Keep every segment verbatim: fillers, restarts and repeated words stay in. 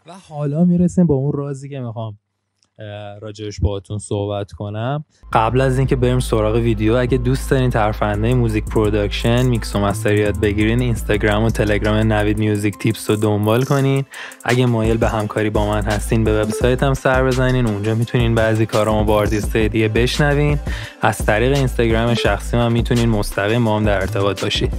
و حالا میرسیم با اون رازی که میخوام راجعش باهاتون صحبت کنم. قبل از اینکه بریم سراغ ویدیو، اگه دوست دارین ترفنده موزیک پروداکشن، میکس و مستر یاد بگیرین، اینستاگرام و تلگرام نوید میوزیک تیپس رو دنبال کنین. اگه مایل به همکاری با من هستین، به وبسایتم سر بزنین، اونجا میتونین بعضی کارامو با آرتیستای دیگه بشنوین. از طریق اینستاگرام شخصی من میتونین مستقیم با هم در ارتباط باشید.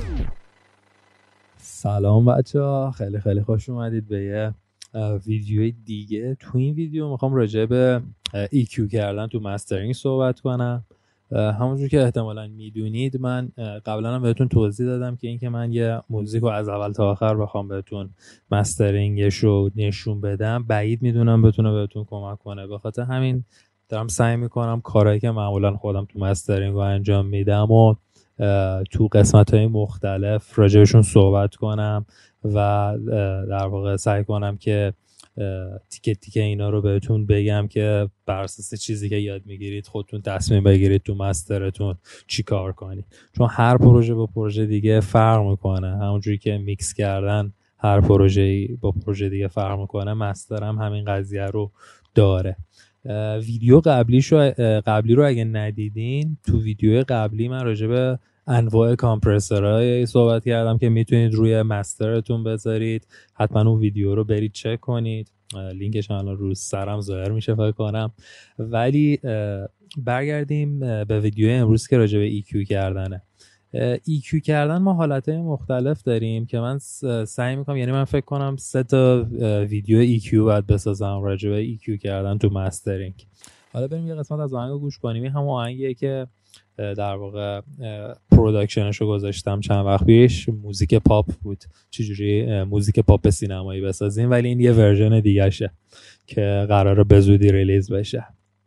سلام بچه‌ها، خیلی خیلی خوش اومدید به یه ویدیوی دیگه. تو این ویدیو میخوام راجع به ای کیو کردن تو مسترینگ صحبت کنم. همونجور که احتمالاً میدونید، من قبلا هم بهتون توضیح دادم که اینکه من یه موزیک رو از اول تا آخر بخوام بهتون مسترینگش رو نشون بدم، بعید میدونم بتونه بهتون کمک کنه. به خاطر همین دارم سعی میکنم کارهایی که معمولاً خودم تو مسترینگ رو انجام میدم و تو قسمت‌های مختلف راجعشون صحبت کنم و در واقع سعی کنم که تیکه تیکه اینا رو بهتون بگم که بر اساس چیزی که یاد میگیرید خودتون تصمیم بگیرید تو مسترتون چی کار کنید، چون هر پروژه با پروژه دیگه فرق میکنه. همونجوری که میکس کردن هر پروژه‌ای با پروژه دیگه فرق میکنه، مستر هم همین قضیه رو داره. ویدیو قبلیشو قبلی رو اگه ندیدین، تو ویدیو قبلی من راجع به انواع کامپرسورهای صحبت کردم که میتونید روی مسترتون بذارید. حتما اون ویدیو رو برید چک کنید، لینکش الان رو سرم ظاهر میشه فکر کنم. ولی برگردیم به ویدیو امروز که راجع به ای کیو کردنه. ای کیو کردن ما حالتهای مختلف داریم که من سعی میکنم، یعنی من فکر کنم سه تا ویدیو ای کیو باید بسازم راجع به ای کیو کردن تو مسترینگ. حالا بریم یه قسمت از آهنگ گوش کنیم. این همون آهنگیه که در واقع پروداکشنشو گذاشتم چند وقت پیش. موزیک پاپ بود، چجوری موزیک پاپ سینمایی بسازیم، ولی این یه ورژن دیگه شه که قراره به زودی ریلیز بشه.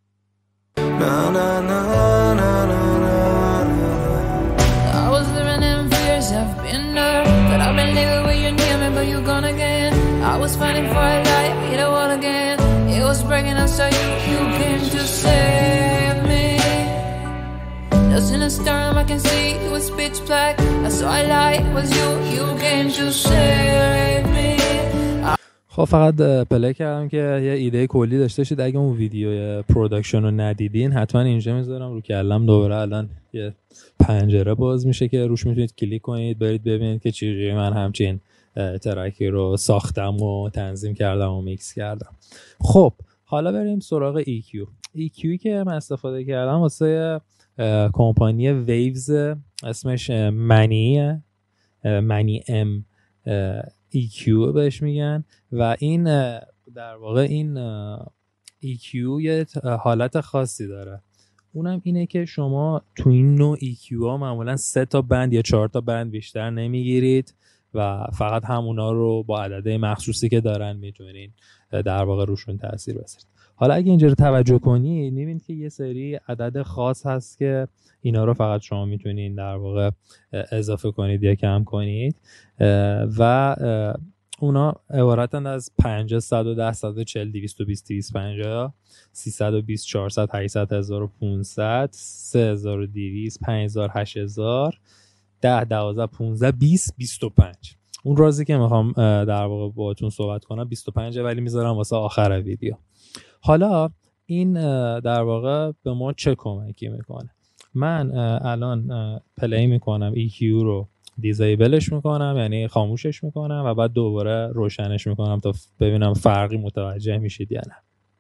In a storm I can see it was pitch black. I saw a light was you. You came to save me. خب فقط پلی کردم که یه ایده کلی داشته شید. اگه اون ویدیو پروداکشن رو ندیدین، حتما اینجا میذارم رو کلم. دوباره الان یه پنجره باز میشه که روش میتونید کلیک کنید برید ببینید که چجوری من همچین ترکی رو ساختم و تنظیم کردم و میکس کردم. خب حالا بریم سراغ ای کیو. ای کیو که من استفاده کردم واسه کمپانی ویوز، اسمش منی منی ام ای کیو بهش میگن. و این در واقع این ای کیو یه حالت خاصی داره، اونم اینه که شما تو این نوع ای کیو ها معمولا سه تا بند یا چهار تا بند بیشتر نمیگیرید و فقط همونا رو با عدده مخصوصی که دارن میتونین در واقع روشون تاثیر بذارید. حالا اگه اینجا رو توجه کنید، میبینید که یه سری عدد خاص هست که اینا رو فقط شما میتونید در واقع اضافه کنید یا کم کنید و اونا عبارتند از پنجاه، صد و ده، صد و چهل، دویست و بیست، دویست و پنجاه، سیصد و بیست، چهارصد، هشتصد، هزار و پانصد، سه هزار و دویست، پنج هزار، هشت هزار، ده، دوازده، پانزده، بیست، بیست و پنج. اون رازی که میخوام در واقع باهاتون صحبت کنم بیست و پنج، ولی میذارم واسه آخر ویدیو. حالا این در واقع به ما چه کمکی میکنه؟ من الان پلی میکنم ای کیو رو دیزیبلش میکنم، یعنی خاموشش میکنم و بعد دوباره روشنش میکنم تا ببینم فرقی متوجه میشید یا نه.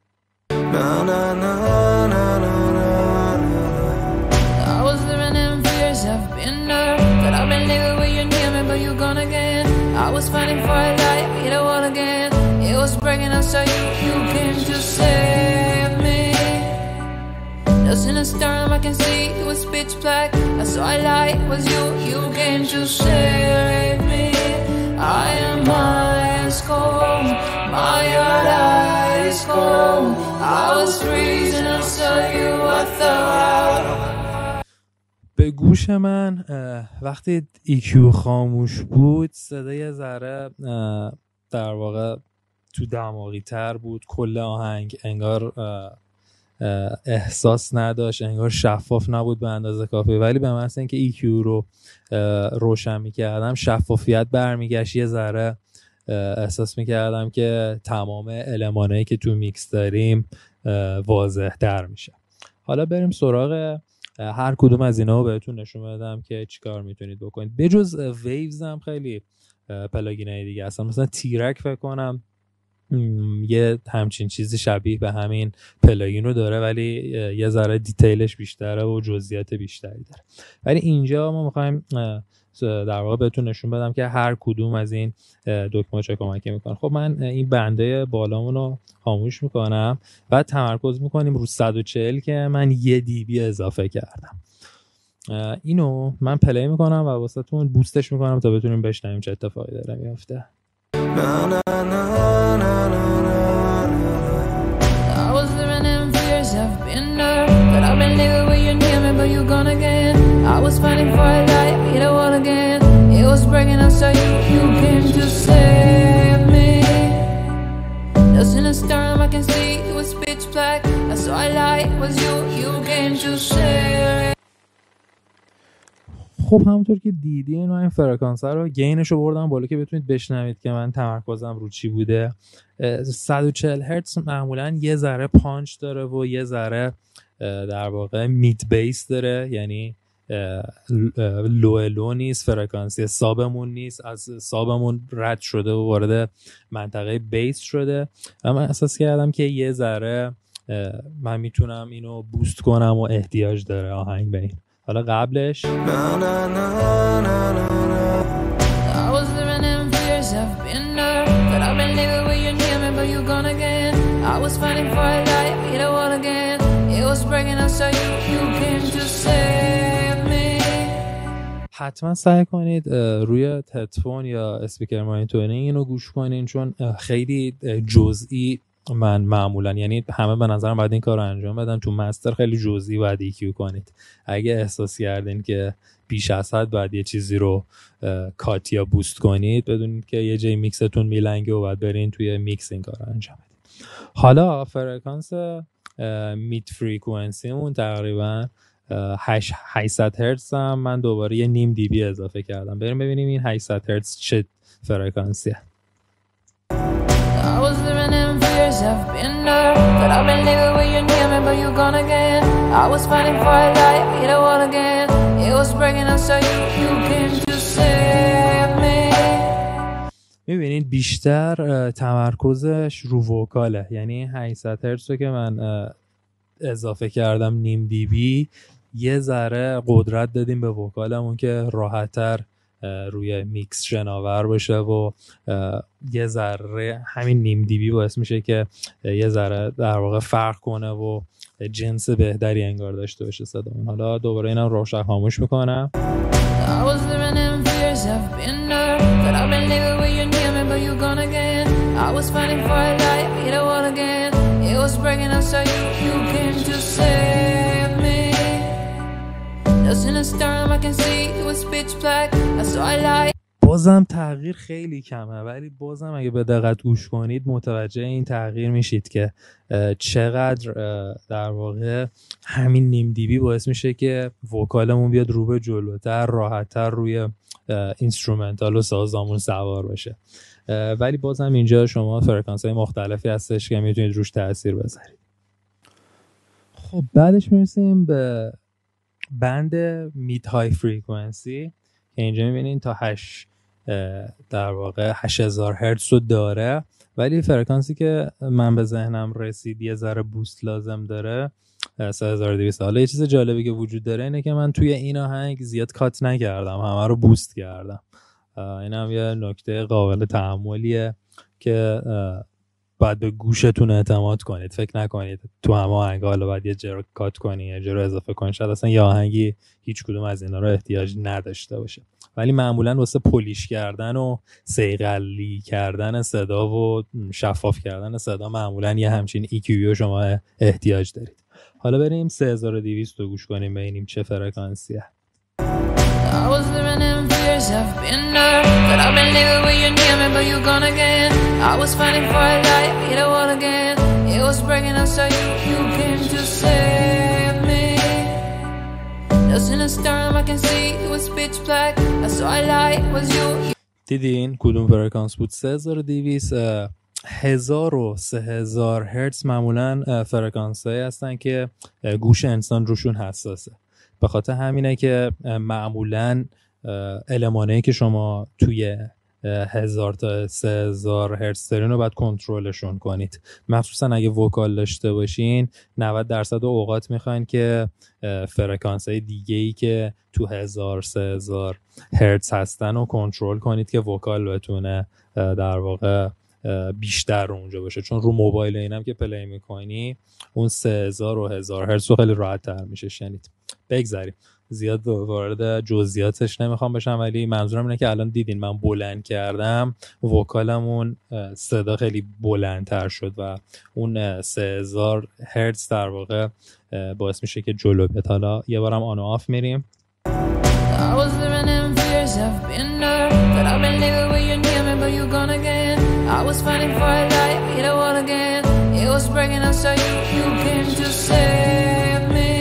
In a storm I can see it was pitch black. I saw a light was you. You came to save me. I am ice cold, my heart ice cold. I was freezing, I saw you, I thought. به گوش من وقتی ای کیو خاموش بود، صدای ذره در واقع تو دماغی تر بود. کل آهنگ انگار احساس نداشت، انگار شفاف نبود به اندازه کافی. ولی به محض اینکه ای کیو رو روشن می‌کردم، شفافیت برمیگشت، یه ذره احساس میکردم که تمام المانایی که تو میکس داریم واضح تر میشه. حالا بریم سراغ هر کدوم از اینا رو بهتون نشون بدم که چیکار میتونید بکنید. بجز ویوز هم خیلی پلاگینای دیگه هستن، مثلا تیرک فکر کنم یه همچین چیزی شبیه به همین پلاگین رو داره ولی یه ذره دیتیلش بیشتره و جزئیات بیشتری داره. ولی اینجا ما میخوایم در واقع بهتون نشون بدم که هر کدوم از این دکمه چه کمکی میکنه. خب من این بنده بالامون رو خاموش میکنم و تمرکز میکنیم رو صد و چهل که من یه دی بی اضافه کردم. اینو من پلی میکنم و واسهتون بوستش میکنم تا بتونیم بشنویم چه اتفاقی داره میفته. I was living in fears, I've been there, but I've been living where you're near me, but you're gone again. I was fighting for a life, hit a wall again. It was breaking us, so you, you came to save me. Just in a storm, I can see it was pitch black. I saw a light, it was you, you came to save. خب همونطور که دیدین من این فرکانس رو گینش رو بردم بالا که بتونید بشنوید که من تمرکزم رو چی بوده. صد و چهل هرتز معمولا یه ذره پانچ داره و یه ذره در واقع مید بیس داره، یعنی لو لو نیست، فرکانسی سابمون نیست، از سابمون رد شده و وارد منطقه بیس شده. اما احساس کردم که یه ذره من میتونم اینو بوست کنم و احتیاج داره آهنگ به این. حالا قبلش حتما سعی کنید روی هدفون یا اسپیکر مانیتورینگ اینو گوش کنین چون خیلی جزئی من معمولا، یعنی همه به نظرم باید این کار رو انجام بدن، تو مستر خیلی جزئی باید ایکیو کنید. اگه احساس کردین که بیش از حد باید یه چیزی رو کات یا بوست کنید بدونید که یه جای میکستون میلنگه و باید برین توی میکس این کار رو انجام بدید. حالا فرکانس مید فریکوئنسی مون تقریبا هشتصد هرتز هم من دوباره یه نیم دی بی اضافه کردم. بریم ببینیم این هشتصد هرتز چه فرکانسیه. I've been there, but I've been living where you're near me, but you're gone again. I was fighting for a life, hit a wall again. It was breaking us, so you, you came to save me. میبینید بیشتر تمرکزش رو وکاله، یعنی هشتصد هرتز رو که من اضافه کردم نیم دی بی یه ذره قدرت دادیم به وکالمون که راحت‌تر روی میکس شناور باشه و یه ذره همین نیم دی بی باعث میشه که یه ذره در واقع فرق کنه و جنس بهتری انگار داشته باشه صدامون. حالا دوباره اینم روشن خاموش میکنم. بازم تغییر خیلی کمه ولی بازم اگه به دقت گوش کنید متوجه این تغییر میشید که چقدر در واقع همین نیم دی بی باعث میشه که وکالمون بیاد رو به جلوتر، راحتتر روی اینسترومنتال و سازامون سوار باشه. ولی بازم اینجا شما فرکانس های مختلفی هستش که میتونید روش تأثیر بذارید. خب بعدش میرسیم به بند مید های فریکوئنسی که اینجا میبینید تا هشت در واقع هشت هزار هرتز رو داره، ولی فرکانسی که من به ذهنم رسید یه ذره بوست لازم داره سه هزار و دویست. حالا یه چیز جالبی که وجود داره اینه که من توی این آهنگ زیاد کات نکردم، همه رو بوست کردم. این هم یه نکته قابل تأملیه که باید به گوشتون اعتماد کنید. فکر نکنید تو همه آهنگ حالا باید یه جا رو کات کنی یه جا رو اضافه کنی، شاید اصلا یه آهنگی هیچ کدوم از اینا رو احتیاج نداشته باشه، ولی معمولا واسه پولیش کردن و صیقلی کردن صدا و شفاف کردن صدا معمولا یه همچین ای کیو شما احتیاج دارید. حالا بریم سه هزار و دویست رو گوش کنیم ببینیم چه فرکانسیه. I was living in fears, I've been there, but I've been living where you're near me, but you're gone again. I was fighting for a life, hit a wall again. It was breaking us, so you, you came to save me. Just in a storm, I can see it was pitch black. I saw a light, it was you. دیدین کدوم فرکانس بود؟ سه هزار و دویست. هزار و سه هزار هرتز معمولا فرکانس هایی هستن که گوش انسان روشون حساسه. به خاطر همینه که معمولا المانایی که شما توی هزار تا سه هزار هرتز دارین رو باید کنترلشون کنید، مخصوصا اگه وکال داشته باشین. نود درصد اوقات میخواین که فرکانس های دیگه ای که تو هزار سه هزار هرتز هستن رو کنترل کنید که وکال بتونه در واقع بیشتر رو اونجا باشه، چون رو موبایل اینم که پلی میکنی اون سه هزار و هزار هرتز رو خیلی راحت تر میشه شنید. بگذاریم، زیاد وارد جزئیاتش نمیخوام بشم، ولی منظورم اینه که الان دیدین من بلند کردم، وکالمون صدا خیلی بلندتر شد و اون سه هزار هرتز در واقع باعث میشه که جلو بیاد. حالا یه بارم آن و آف میریم. I was living in fears of being there, but I've been living with you near me, but you gone again. I was fighting for a life, hit a wall again. It was breaking us, so you, you came to save me.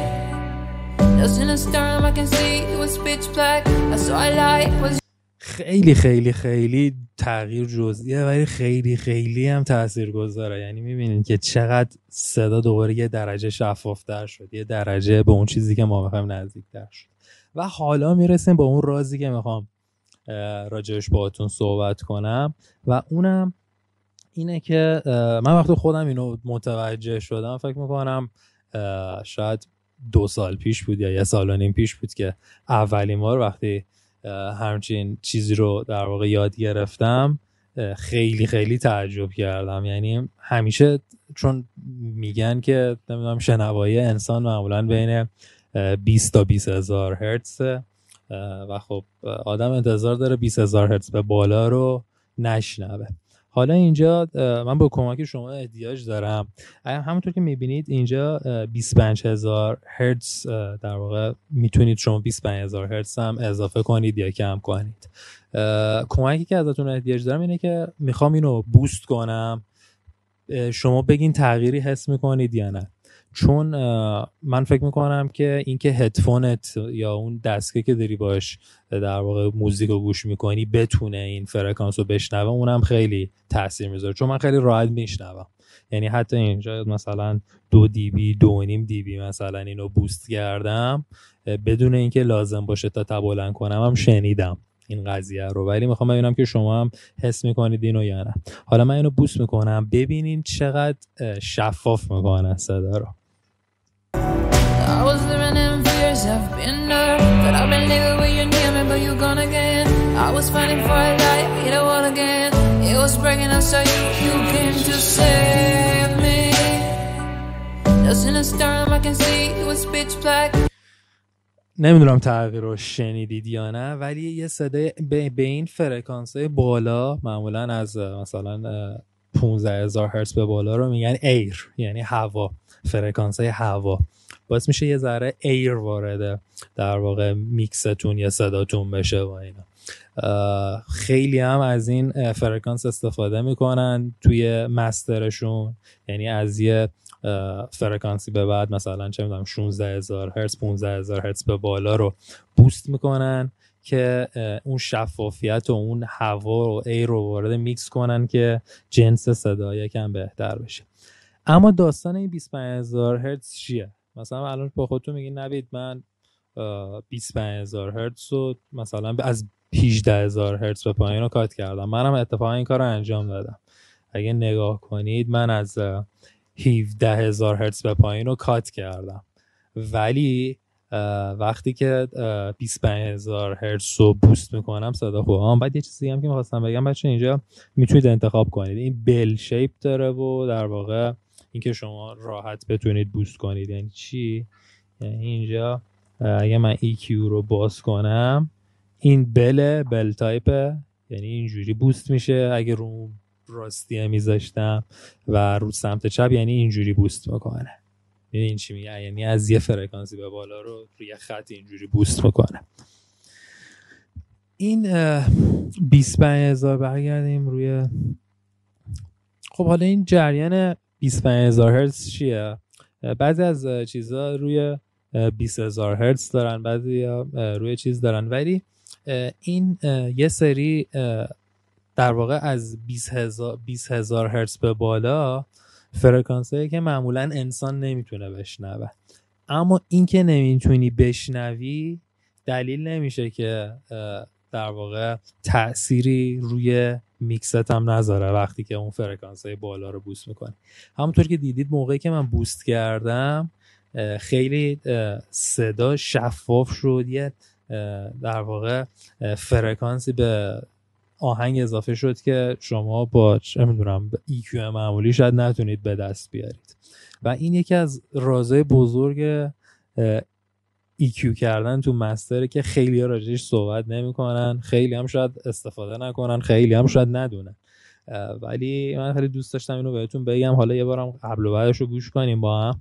Just in a storm, I can see it was pitch black. I saw a light was. خیلی خیلی خیلی تغییر جزئیه ولی خیلی خیلی هم تاثیرگذاره. یعنی میبینین که چقدر صدا دوباره یه درجه شفافتر شد، یه درجه به اون چیزی که ما میخوایم نزدیکتر شد. و حالا میرسیم با اون رازی که میخوام راجعش باهاتون صحبت کنم و اونم اینه که من وقتی خودم اینو متوجه شدم فکر میکنم شاید دو سال پیش بود یا یه سال و نیم پیش بود که اولین بار وقتی همچین چیزی رو در واقع یاد گرفتم خیلی خیلی تعجب کردم. یعنی همیشه چون میگن که نمیدونم شنوایی انسان معمولا بین بیست تا بیست هزار هرتز و خب آدم انتظار داره بیست هزار هرتز به بالا رو نشنوه. حالا اینجا من با کمک شما احتیاج دارم، همونطور که میبینید اینجا بیست و پنج هزار هرتز در واقع میتونید شما بیست و پنج هزار هرتز هم اضافه کنید یا کم کنید. کمکی که ازتون احتیاج دارم اینه که میخوام اینو بوست کنم، شما بگین تغییری حس میکنید یا نه. چون من فکر میکنم که اینکه هدفونت یا اون دستگاهی که داری باش در واقع موزیک رو گوش میکنی بتونه این فرکانس رو بشنوه اونم خیلی تاثیر میذاره، چون من خیلی راحت میشنوم. یعنی حتی اینجا مثلا دو دی بی دو و نیم دی بی مثلا اینو بوست کردم بدون اینکه لازم باشه تا تبلند کنم هم شنیدم این قضیه رو، ولی میخوام ببینم که شما هم حس میکنید اینو یا نه. حالا من اینو بوست میکنم، ببینین چقدر شفاف میکنه صدا رو. I was living in fears of being there, but I've been living with you near me, but you gone again. I was fighting for a life, hit a wall again. It was breaking us, so you, you came to save me. Just in a storm, I can see it was pitch black. نمیدونم تغییر رو شنیدید یا نه، ولی یه صدای به این فرکانس های بالا معمولا از مثلا پانزده هزار هرتز به بالا رو میگن ایر، یعنی هوا، فرکانس های هوا. باعث میشه یه ذره ایر وارد در واقع میکستون یا صداتون بشه و اینا. خیلی هم از این فرکانس استفاده میکنن توی مسترشون، یعنی از یه فرکانسی به بعد مثلا چه میدونم شانزده هزار هرتز پانزده هزار هرتز به بالا رو بوست میکنن که اون شفافیت و اون هوا و ایر رو وارد میکس کنن که جنس صدا یکم بهتر بشه. اما داستان این بیست و پنج هزار هرتز چیه؟ مثلا الان با خودتون میگین نوید من بیست و پنج هزار هرتز رو مثلا از هجده هزار هرتز به پایین رو کات کردم. منم اتفاقا این کار رو انجام دادم. اگه نگاه کنید من از هفده هزار هرتز به پایین رو کات کردم، ولی وقتی که بیست و پنج هزار هرتز رو بوست میکنم صدا خوبه. بعد یه چیزی هم که میخواستم بگم بچه، اینجا میتونید انتخاب کنید، این بل شیپ داره و در واقع اینکه شما راحت بتونید بوست کنید. یعنی چی؟ یعنی اینجا اگه من ای کیو رو باز کنم این بل بل تایپه، یعنی اینجوری بوست میشه. اگه رو راستیه میذاشتم و رو سمت چپ یعنی اینجوری بوست میکنه. یعنی این چی میگه؟ یعنی از یه فرکانسی به بالا رو روی خط اینجوری بوست میکنه. این بیست و پنج هزار برگردیم روی. خب حالا این جریان بیست و پنج هزار هرتز چیه؟ بعضی از چیزا روی بیست هزار هرتز دارن، بعضی روی چیز دارن، ولی این یه سری در واقع از بیست هزار هرتز به بالا فرکانسیه که معمولا انسان نمیتونه بشنوه، اما این که نمیتونی بشنوی دلیل نمیشه که در واقع تأثیری روی میکست هم نذاره وقتی که اون فرکانسیه بالا رو بوست میکنی. همونطور که دیدید موقعی که من بوست کردم خیلی صدا شفاف شد، یه در واقع فرکانسی به آهنگ اضافه شد که شما با چه میدونم ای کیو معمولی شاید نتونید به دست بیارید و این یکی از رازهای بزرگ ای کیو کردن تو مستره که خیلی ها راجعش صحبت نمی کنن، خیلی هم شاید استفاده نکنن، خیلی هم شاید ندونن، ولی من خیلی دوست داشتم اینو بهتون بگم. حالا یه بارم قبل و بعدش رو گوش کنیم با هم.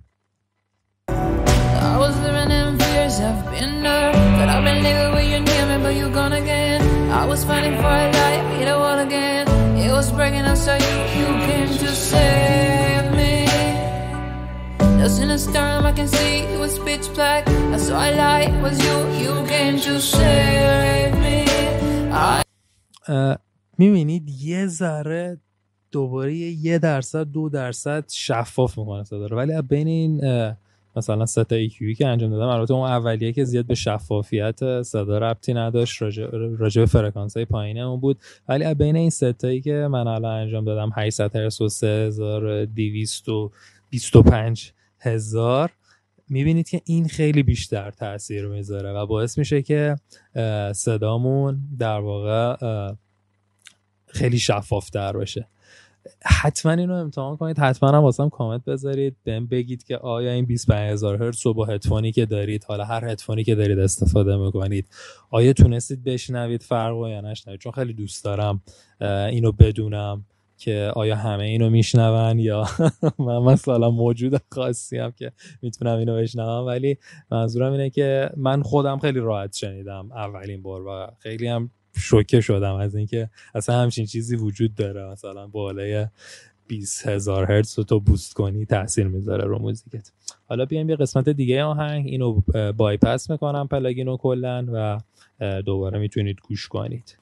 I was living in fears, I've been there, but I've been living with you near me, but you gone again. I was fighting for a life, hit a wall again. It was breaking up, so you, you came to save me. Just in a storm, I can see it was pitch black. I saw a light, it was you, you came to save me. I... uh, میبینید یه ذره دوباره یه درصد دو درصد شفاف میکنه صدا رو، ولی بین این مثلا سه تا ای کیو که انجام دادم، البته اون اولیه که زیاد به شفافیت صدا ربطی نداشت، راجع راجع به فرکانس‌های پایینه اون بود، ولی بین این سه تایی که من الان انجام دادم هشتصد هرتز و سه هزار و دویست و بیست و پنج هزار، میبینید که این خیلی بیشتر تاثیر میذاره و باعث میشه که صدامون در واقع خیلی شفافتر بشه. حتما اینو امتحان کنید، حتما هم واسم کامنت بذارید، بهم بگید که آیا این بیست و پنج هزار هرتز رو با هدفونی که دارید، حالا هر هدفونی که دارید استفاده میکنید، آیا تونستید بشنوید فرق رو یا نشنوید، چون خیلی دوست دارم اینو بدونم که آیا همه اینو میشنون یا من مثلا موجود خاصی هم که میتونم اینو بشنوم، ولی منظورم اینه که من خودم خیلی راحت شنیدم اولین بار و خیلی هم شوکه شدم از اینکه اصلا همچین چیزی وجود داره، مثلا بالای بیست هزار هرتز رو تو بوست کنی تاثیر میذاره رو موزیکت. حالا بیایم یه قسمت دیگه آهنگ، اینو بایپاس میکنم پلاگینو کلن و دوباره میتونید گوش کنید.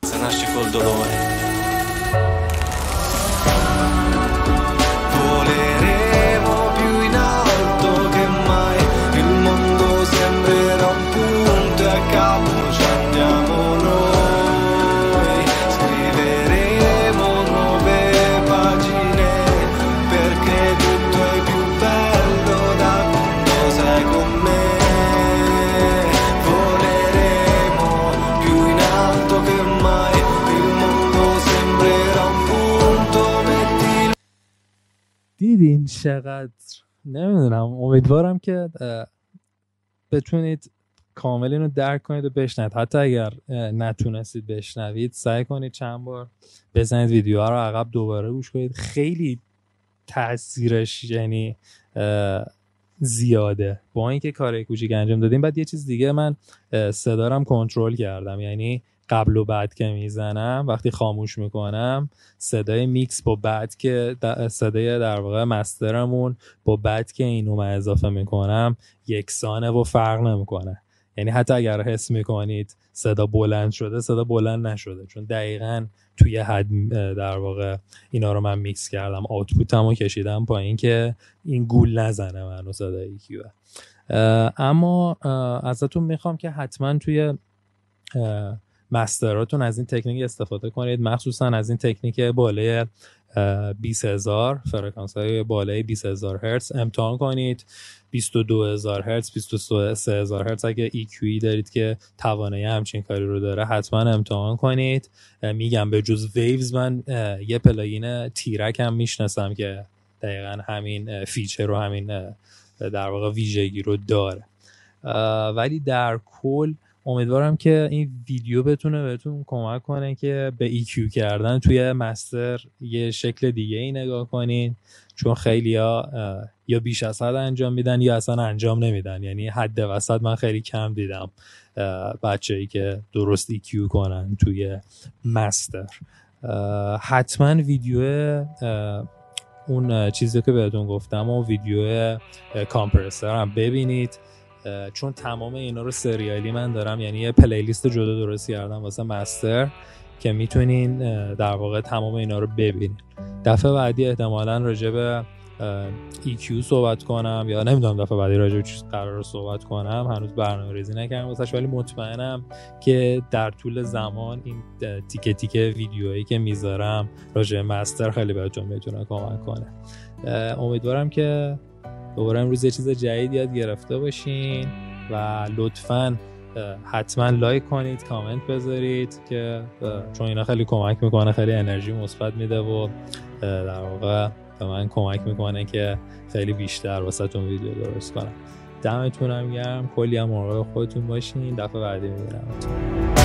دیدین چقدر؟ نمیدونم، امیدوارم که بتونید کامل اینو درک کنید و بشنوید. حتی اگر نتونستید بشنوید سعی کنید چند بار بزنید ویدیوها رو عقب دوباره گوش کنید، خیلی تاثیرش یعنی زیاده. با اینکه کار کوچیک انجام دادیم، بعد یه چیز دیگه من صدارم کنترل کردم، یعنی قبل و بعد که میزنم وقتی خاموش میکنم صدای میکس با بعد که صدای در واقع مسترمون با بعد که اینو من اضافه میکنم یکسانه و فرق نمیکنه، یعنی حتی اگر حس میکنید صدا بلند شده صدا بلند نشده، چون دقیقاً توی حد در واقع اینا رو من میکس کردم، آوتپوتمو کشیدم پایین که این گول نزنه منو صدای کیو. اما ازتون میخوام که حتما توی مستراتون از این تکنیک استفاده کنید، مخصوصا از این تکنیک بالای بیست هزار، فرکانس های بالای بیست هزار هرتز امتحان کنید. بیست و دو هزار هرتز، بیست و سه هزار هرتز اگه ای کیو دارید که توانایی همچین کاری رو داره حتما امتحان کنید. میگم به جز ویوز من یه پلاگین تیرک هم میشناسم که دقیقا همین فیچر رو، همین در واقع ویژگی رو داره. ولی در کل امیدوارم که این ویدیو بتونه بهتون کمک کنه که به ای کیو کردن توی مستر یه شکل دیگه ای نگاه کنین، چون خیلی ها یا بیش از حد انجام میدن یا اصلا انجام نمیدن، یعنی حد وسط من خیلی کم دیدم بچه‌ای که درست ای کیو کنن توی مستر. حتما ویدیو اون چیزی که بهتون گفتم و ویدیو کامپرسر هم ببینید، چون تمام اینا رو سریالی من دارم، یعنی یه پلیلیست جدا درست کردم واسه مستر که میتونین در واقع تمام اینا رو ببینین. دفعه بعدی احتمالاً راجع به ای کیو صحبت کنم، یا نمیدونم دفعه بعدی راجع به چیز قراره صحبت کنم، هنوز برنامه‌ریزی نکردم واسش، ولی مطمئنم که در طول زمان این تیکه تیکه ویدیوهایی که میذارم راجع به مستر خیلی بهتون میتونه کمک کنه. امیدوارم که دوباره امروز یه چیز جدید یاد گرفته باشین و لطفاً حتما لایک کنید، کامنت بذارید که چون اینا خیلی کمک میکنه، خیلی انرژی مثبت میده و در واقع به من کمک میکنه که خیلی بیشتر واسهتون ویدیو درست کنم. دمتونم گرم، کلی هم مراقب خودتون باشین. دفعه بعدی میبینم.